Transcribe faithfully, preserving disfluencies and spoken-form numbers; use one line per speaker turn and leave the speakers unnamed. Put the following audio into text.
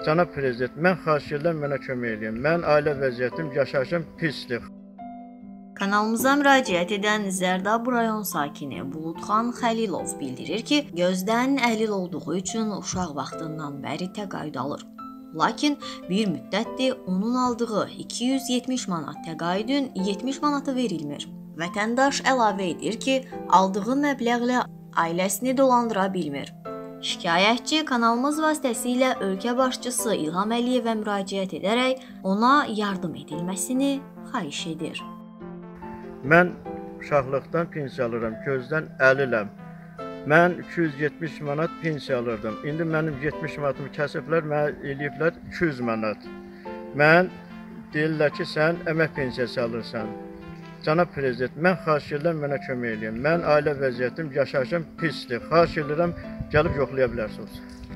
Cənab Prezident, mən xahiş edirəm mənə kömək edin. Mən ailə vəziyyətim, yaşayışım pisdir.
Kanalımıza müraciət edən Zərdab rayon sakini Buludxan Xəlilov bildirir ki, gözdən əlil olduğu üçün uşaq vaxtından bəri təqaüd alır. Lakin bir müddətdir onun aldığı iki yüz yetmiş manat təqaüdün yetmiş manatı verilmir. Vətəndaş əlavə edir ki, aldığı məbləğlə ailəsini dolandıra bilmir. Şikayətçi kanalımız vasitəsilə ölkə başçısı İlham Əliyevə müraciət edərək ona yardım edilməsini xahiş edir.
Mən uşaqlıqdan pensiya alıram, gözdən əliləm. Mən iki yüz yetmiş manat pensiya alırdım. İndi mənim yetmiş manatımı kəsiblər, mənə eləyiblər iki yüz manat. Mən deyirlər ki, sən əmək pensiyası alırsan. Cənab Prezident, mən xahiş edirəm mənə kömək edin. Mən ailə vəziyyətim, yaşayışım pisdir. Xahiş edirəm gəlib yoxlaya bilərsiniz.